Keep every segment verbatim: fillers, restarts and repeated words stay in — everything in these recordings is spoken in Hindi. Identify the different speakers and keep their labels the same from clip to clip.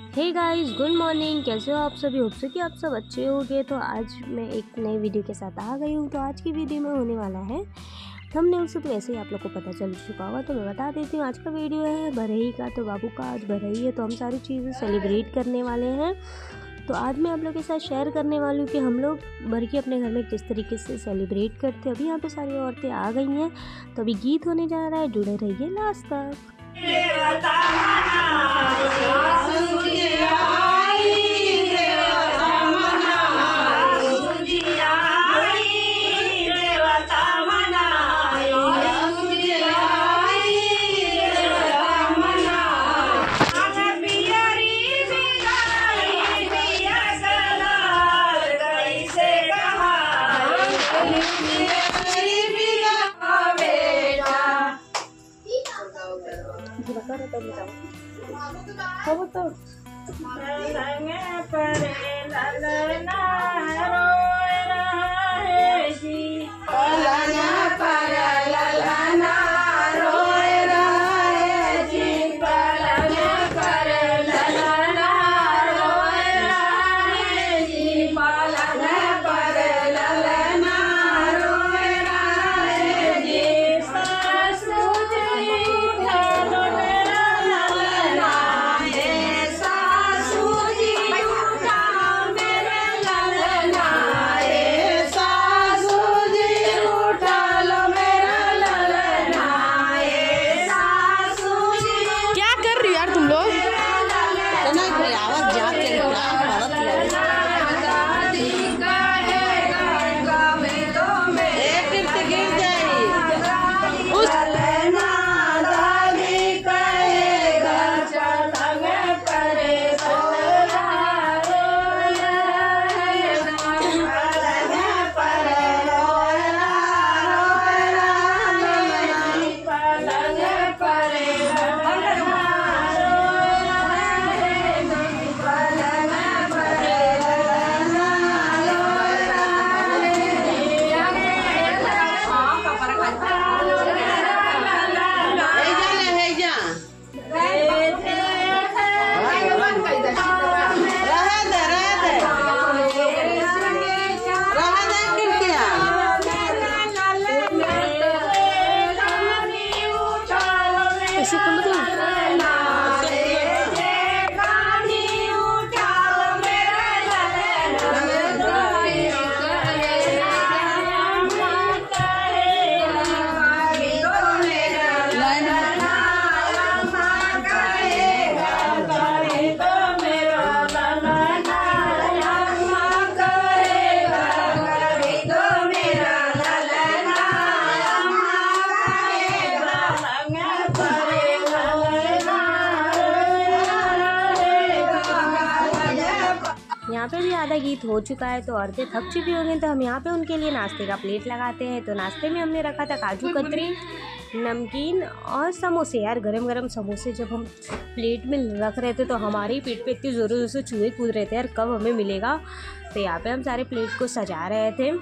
Speaker 1: Hey guys, good morning. कैसे हो आप सभी? होप सो कि आप सब अच्छे होंगे। तो आज मैं एक नई वीडियो के साथ आ गई हूँ। तो आज की वीडियो में होने वाला है थंबनेल से तो वैसे ही आप लोग को पता चल चुका होगा, तो मैं बता देती हूँ। आज का वीडियो है बरही का। तो बाबू का आज बरही है, तो हम सारी चीज़ें सेलिब्रेट करने वाले हैं। तो आज मैं आप लोग के साथ शेयर करने वाली हूँ कि हम लोग बरही अपने घर में किस तरीके से सेलिब्रेट करते हैं। अभी यहाँ पे सारी औरतें आ गई हैं, तो अभी गीत होने जा रहा है। जुड़े रहिए लास्ट तक। यहाँ पे भी आधा गीत हो चुका है, तो औरतें थक चुकी होंगी। तो हम यहाँ पे उनके लिए नाश्ते का प्लेट लगाते हैं। तो नाश्ते में हमने रखा था काजू कतरी, नमकीन और समोसे। यार गरम गरम समोसे जब हम प्लेट में रख रहे थे तो हमारे ही पेट पे इतनी ज़ोर ज़ोर से चूहे कूद रहे थे, यार कब हमें मिलेगा। तो यहाँ पे हम सारे प्लेट को सजा रहे थे।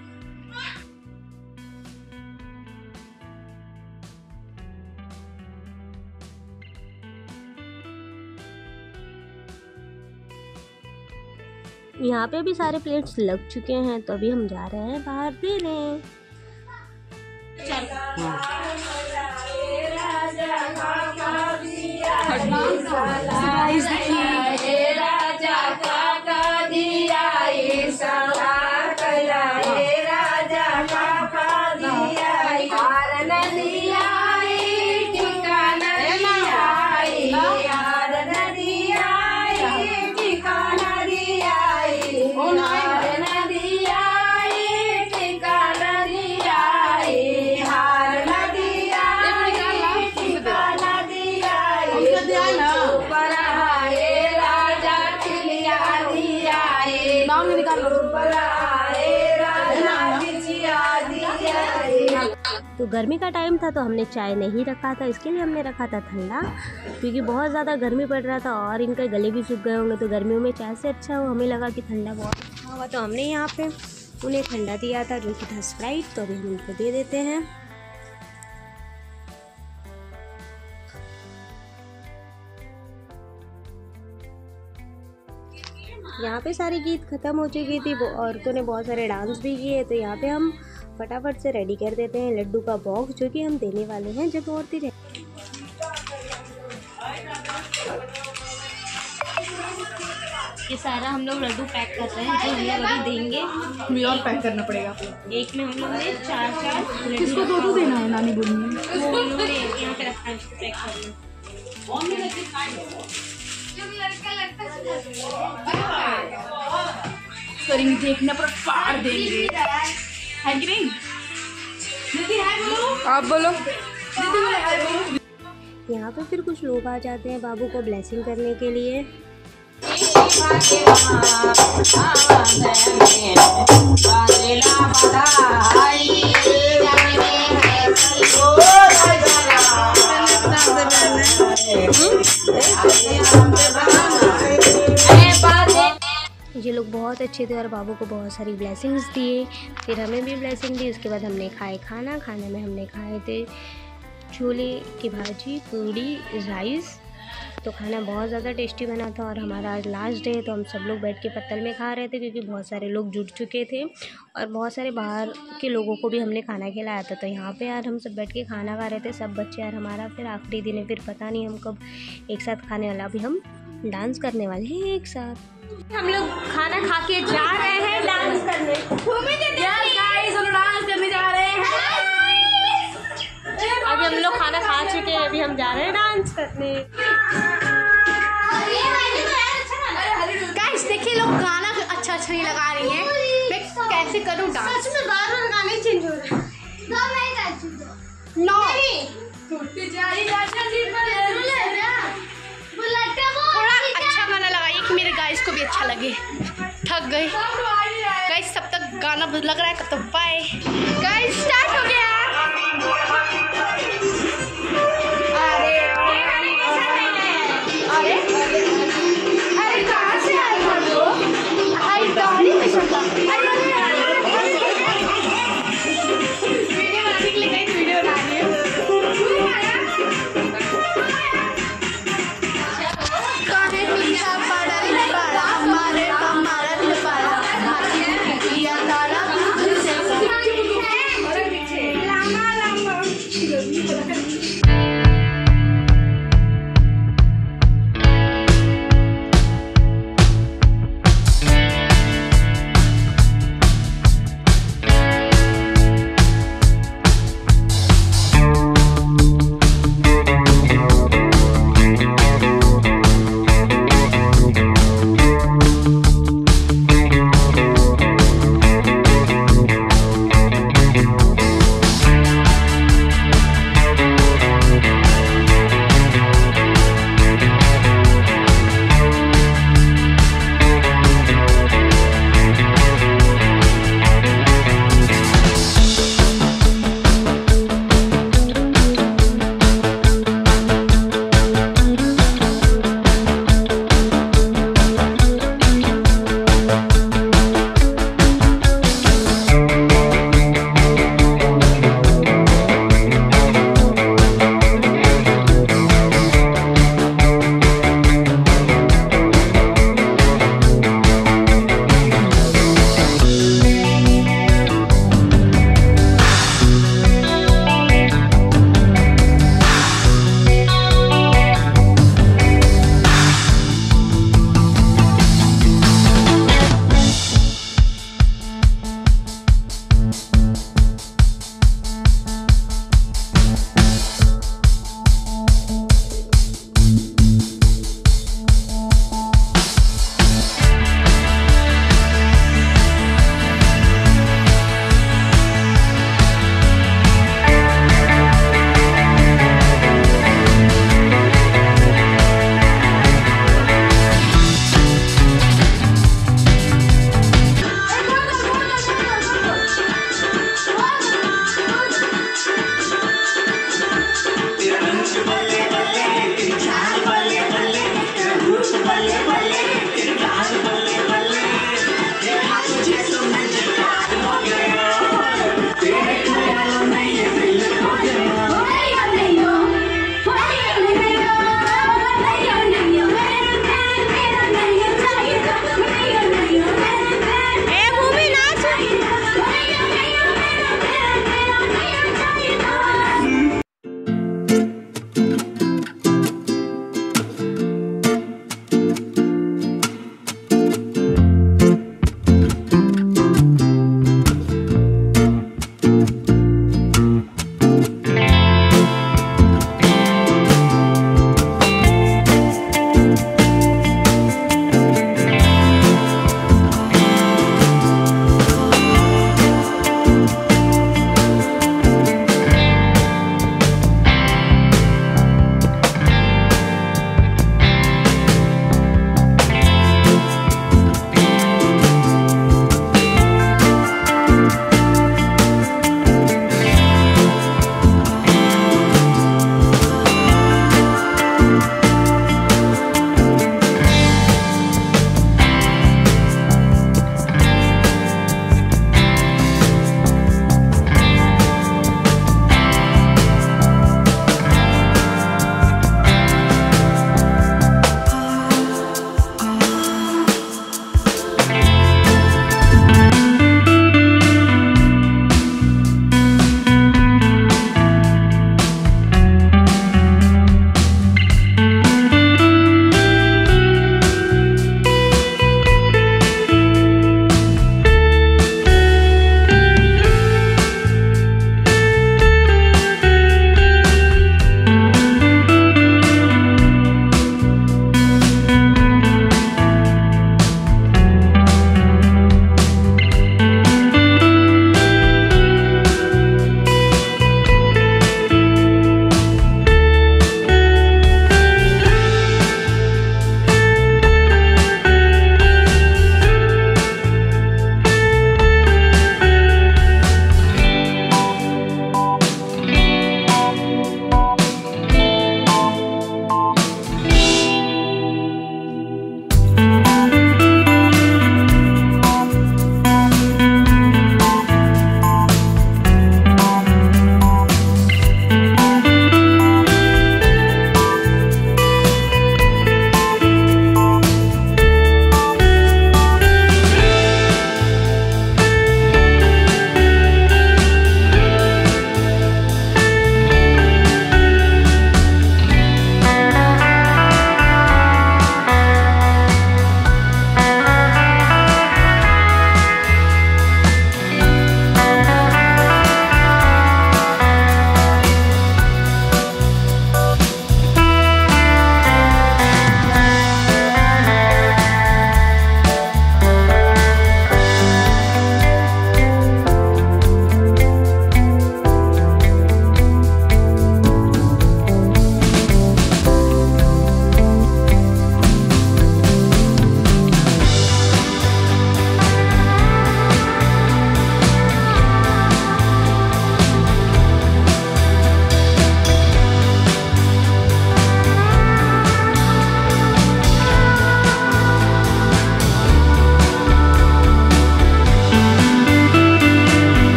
Speaker 1: यहाँ पे भी सारे प्लेट्स लग चुके हैं, तो अभी हम जा रहे हैं बाहर देने। तो गर्मी का टाइम था, तो हमने चाय नहीं रखा था। इसके लिए हमने रखा था ठंडा, क्योंकि बहुत ज़्यादा गर्मी पड़ रहा था और इनके गले भी सूख गए होंगे। तो गर्मियों में चाय से अच्छा हो, हमें लगा कि ठंडा बहुत अच्छा होगा, तो हमने यहाँ पे उन्हें ठंडा दिया था, जो कि था स्प्राइट। तो अभी हम उनको दे देते हैं। यहाँ पे सारी गीत ख़त्म हो चुकी थी, औरतों ने बहुत सारे डांस भी किए। तो यहाँ पे हम फटाफट से रेडी कर देते हैं लड्डू का बॉक्स, जो कि हम देने वाले हैं जब औरतें रह ये सारा हम लोग लड्डू पैक कर रहे हैं, जो हम लोग अभी देंगे।
Speaker 2: मुझे और पैक करना पड़ेगा।
Speaker 1: एक में हम लोग ने चार चार
Speaker 2: किसको दो दो देना है? नानी बोली है
Speaker 1: वो हम लोग ने यहाँ पे रखा है, इसको पैक करना।
Speaker 2: करेंगे, देखना पर फाड़ देंगे, है कि नहीं? आप बोलो।
Speaker 1: यहाँ पे फिर कुछ लोग आ जाते हैं बाबू को ब्लेसिंग करने के लिए। ये लोग बहुत अच्छे थे और बाबू को बहुत सारी ब्लेसिंग्स दिए, फिर हमें भी ब्लेसिंग दी। उसके बाद हमने खाए खाना। खाने में हमने खाए थे छोले की भाजी, पूड़ी, राइस। तो खाना बहुत ज़्यादा टेस्टी बना था। और हमारा आज लास्ट डे, तो हम सब लोग बैठ के पत्तल में खा रहे थे, क्योंकि बहुत सारे लोग जुट चुके थे और बहुत सारे बाहर के लोगों को भी हमने खाना खिलाया था। तो यहाँ पे यार हम सब बैठ के खाना खा रहे थे, सब बच्चे यार हमारा। फिर आखिरी दिन है, फिर पता नहीं हम कब एक साथ खाने वाला। अभी हम डांस करने वाले हैं एक साथ। हम लोग खाना खा के जा रहे हैं डांस करने।
Speaker 2: डांस करने जा रहे हैं।
Speaker 1: अभी हम लोग खाना खा चुके हैं, अभी हम जा रहे हैं डांस करने।
Speaker 2: गाइस देखिए, लोग गाना अच्छा अच्छा नहीं लगा रही हैं, मैं कैसे करूं डांस? सच में बार बार गाने चेंज हो रहे हैं। नो थोड़ा अच्छा गाना लगाइए कि मेरे गाइस को भी अच्छा लगे। थक गए गाइस, तब तक गाना लग रहा है, तब तक बाय गाइस। स्टार्ट हो गया। अरे अरे अरे कहाँ से आए हम लोग? आई गाड़ी में चलता। अरे वीडियो बनाने के लिए गई, वीडियो बना रही हूँ। काहे पीछा पड़ल पड़ा हमारे हमारा पड़ा हाथी पिया तारा लामा लामा।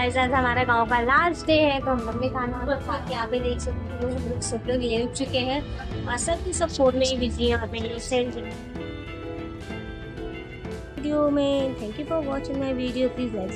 Speaker 1: गाइस आज हमारा गांव का लास्ट डे है तो हम लोग भी खाना वाना खा के यहाँ पे देख सकते हो हम लोग सब लोग ले चुके हैं और सब की सब फोन में ही बिजी है यहाँ पे वीडियो में। Thank you for watching my video, please like